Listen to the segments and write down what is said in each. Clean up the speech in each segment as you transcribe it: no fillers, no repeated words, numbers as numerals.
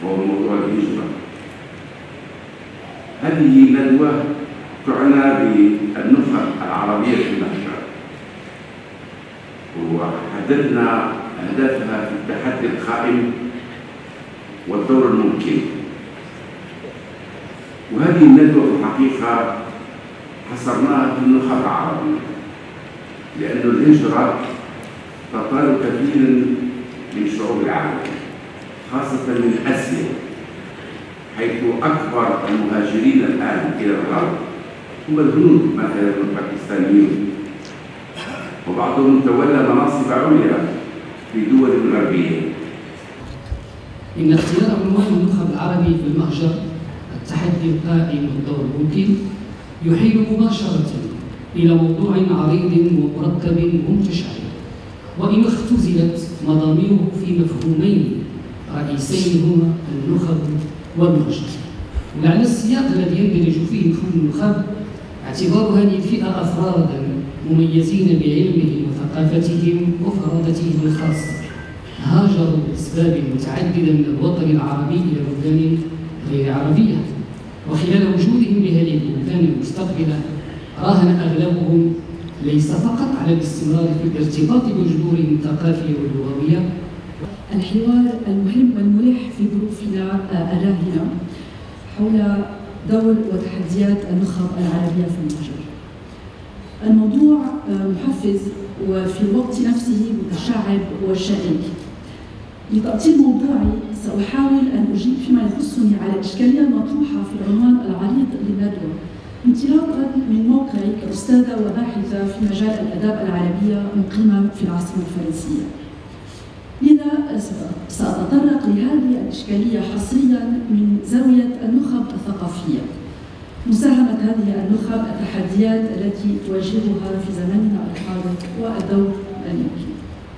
وهو موضوع الهجرة. هذه ندوة تعنى بالنخب العربية في المحشر، وحددنا أهدافها في التحدي القائم والدور الممكن. وهذه الندوة في الحقيقة حصرناها في النخب العربية، لأن الهجرة تطال كثيرا من شعوب العالم، خاصة من آسيا، حيث أكبر المهاجرين الآن إلى الغرب هم الهنود مثلا والباكستانيين، وبعضهم تولى مناصب عليا في دول غربية. إن اختيار عنوان النخب العربي في المهجر التحدي القائم والدور الممكن يحيل مباشرة إلى موضوع عريض ومركب ومتشعب، وإن اختزلت مضاميره في مفهومين رئيسين هما النخب والمهجر. ولعل السياق الذي يندرج فيه مفهوم النخب اعتبار هذه الفئة أفرادا مميزين بعلمهم وثقافتهم وفرادتهم الخاصة، هاجروا لأسباب متعددة من الوطن العربي إلى بلدان غير عربية، وخلال وجودهم بهذه البلدان المستقبلة راهن أغلبهم ليس فقط على الاستمرار في الارتباط بجذورهم الثقافية واللغوية. الحوار المهم والملح في ظروفنا الراهنة حول دور وتحديات النخب العربية في المهجر. الموضوع محفز وفي الوقت نفسه متشعب وشائك. لتأطير موضوعي سأحاول أن أجيب فيما يخصني على الإشكالية المطروحة في العنوان العريض للندوة، انطلاقا من موقعي كأستاذة وباحثة في مجال الآداب العربية مقيمة في العاصمة الفرنسية. لذا سأتطرق لهذه الإشكالية حصريا من زاوية النخب الثقافية، مساهمة هذه النخب التحديات التي تواجهها في زماننا الحاضر والدور الممكن.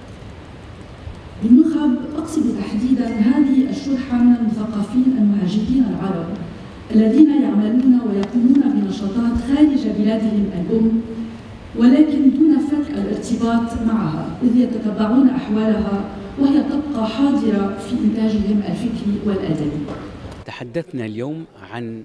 بالنخب أقصد تحديدا هذه الشرحة من المثقفين المهاجرين العرب الذين يعملون ويقومون بنشاطات خارج بلادهم الأم، ولكن دون فك الارتباط معها، إذ يتتبعون أحوالها وهي تبقى حاضرة في إنتاجهم الفكري والأدبي. تحدثنا اليوم عن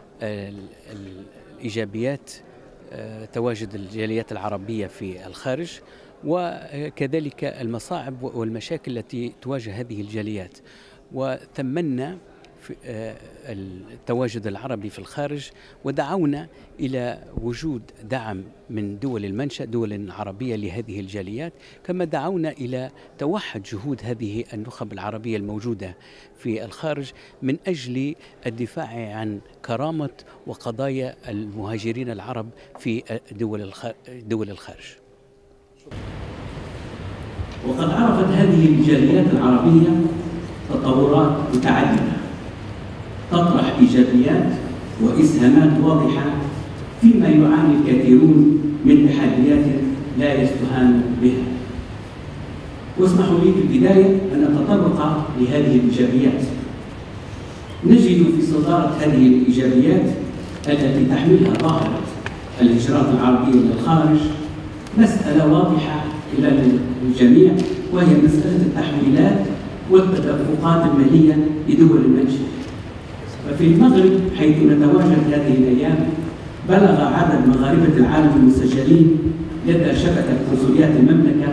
الإيجابيات تواجد الجاليات العربية في الخارج، وكذلك المصاعب والمشاكل التي تواجه هذه الجاليات، وثمنا التواجد العربي في الخارج، ودعونا إلى وجود دعم من دول المنشأ، دول عربية لهذه الجاليات، كما دعونا إلى توحد جهود هذه النخب العربية الموجودة في الخارج من أجل الدفاع عن كرامة وقضايا المهاجرين العرب في دول الخارج. وقد عرفت هذه الجاليات العربية تطورات متعددة تطرح إيجابيات وإسهامات واضحة فيما يعاني الكثيرون من تحديات لا يستهان بها. واسمحوا لي في البداية أن أتطرق لهذه الإيجابيات. نجد في صدارة هذه الإيجابيات التي تحملها ظاهرة الهجرات العربية إلى الخارج مسألة واضحة إلى الجميع، وهي مسألة التحويلات والتدفقات المالية لدول المنشأ. ففي المغرب حيث نتواجد هذه الأيام بلغ عدد مغاربة العالم المسجلين لدى شبكة قنصليات المملكة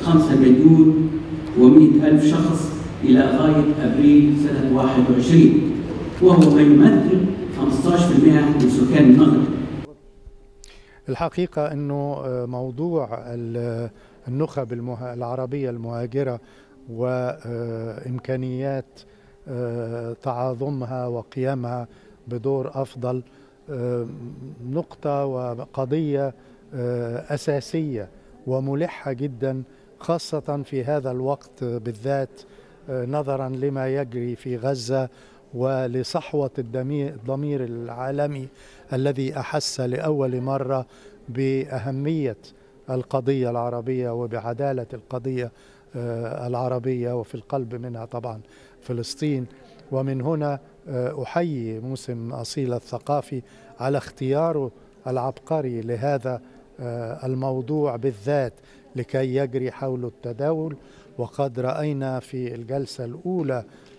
5,100,000 شخص إلى غاية أبريل سنة 21، وهو ما يمثل 15% من سكان المغرب. الحقيقة أنه موضوع النخب العربية المهاجرة وإمكانيات تعاظمها وقيامها بدور أفضل نقطة وقضية أساسية وملحة جدا، خاصة في هذا الوقت بالذات نظرا لما يجري في غزة ولصحوة الضمير العالمي الذي أحس لأول مرة بأهمية القضية العربية وبعدالة القضية العربية، وفي القلب منها طبعا فلسطين. ومن هنا أحيي موسم أصيل الثقافي على اختياره العبقري لهذا الموضوع بالذات لكي يجري حول التداول. وقد رأينا في الجلسة الأولى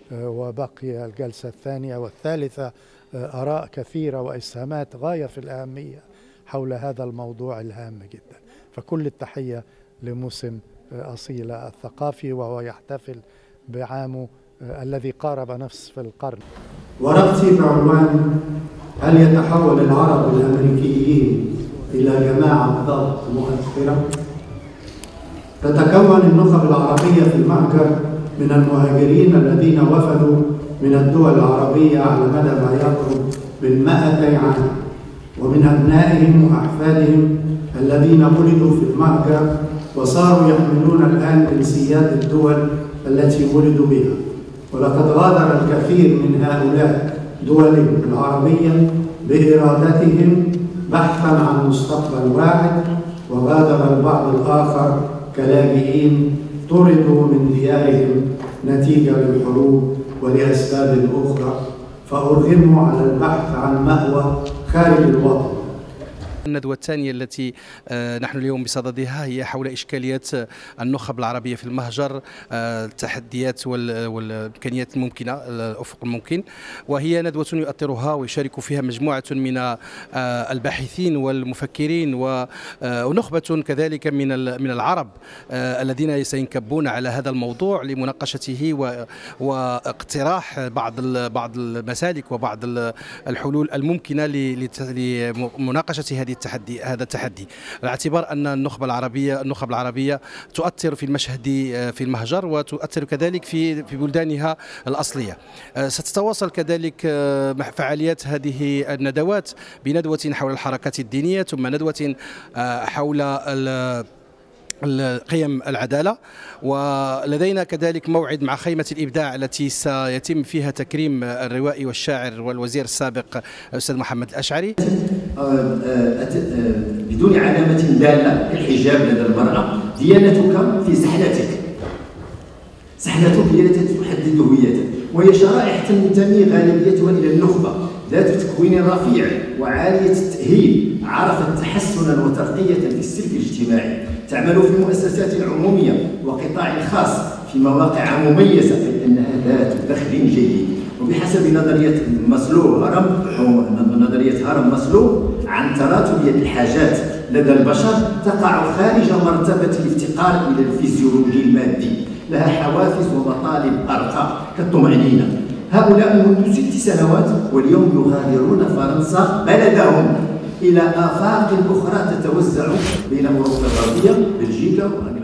وبقي الجلسة الثانية والثالثة آراء كثيرة وإسهامات غاية في الأهمية حول هذا الموضوع الهام جدا. فكل التحية لموسم أصيلة الثقافي وهو يحتفل بعامه الذي قارب نصف القرن. ورقتي بعنوان: هل يتحول العرب الأمريكيين إلى جماعة ضغط مؤثرة؟ تتكون النخب العربية في المهجر من المهاجرين الذين وفدوا من الدول العربية على مدى ما يقرب من 200 عام، ومن أبنائهم وأحفادهم الذين ولدوا في المهجر وصاروا يحملون الآن جنسيات الدول التي ولدوا بها. ولقد غادر الكثير من هؤلاء دولهم العربية بإرادتهم بحثاً عن مستقبل واحد، وغادر البعض الآخر كلاجئين طردوا من ديارهم نتيجة للحروب ولأسباب أخرى، فأرغموا على البحث عن مأوى خارج الوطن. الندوة الثانية التي نحن اليوم بصددها هي حول إشكاليات النخب العربية في المهجر، التحديات والإمكانيات الممكنة، الأفق الممكن، وهي ندوة يؤطرها ويشارك فيها مجموعة من الباحثين والمفكرين ونخبة كذلك من العرب الذين سينكبون على هذا الموضوع لمناقشته واقتراح بعض المسالك وبعض الحلول الممكنة لمناقشة هذا التحدي، على اعتبار أن النخب العربية تؤثر في المشهد في المهجر وتؤثر كذلك في بلدانها الأصلية. ستتواصل كذلك فعاليات هذه الندوات بندوة حول الحركات الدينية، ثم ندوة حول قيم العدالة، ولدينا كذلك موعد مع خيمة الإبداع التي سيتم فيها تكريم الروائي والشاعر والوزير السابق الأستاذ محمد الأشعري. بدون علامة دالة كالحجاب لدى المرأة، ديانتك في سحلتك. سحلتك هي التي تحدد هويتك، وهي شرائح تنتمي غالبيتها إلى النخبة ذات تكوين رفيع وعالية التأهيل، عرفت تحسنا وترقية في السلك الاجتماعي، تعمل في المؤسسات العمومية وقطاع خاص في مواقع مميزة، أي أنها ذات دخل جيد. وبحسب نظرية هرم ماسلو عن تراتبية الحاجات لدى البشر تقع خارج مرتبة الافتقار إلى الفيزيولوجي المادي، لها حوافز ومطالب أرقى كالطمأنينة. هؤلاء منذ 6 سنوات واليوم يغادرون فرنسا بلدهم إلى آفاق أخرى تتوزع بين أوروبا الغربية، بلجيكا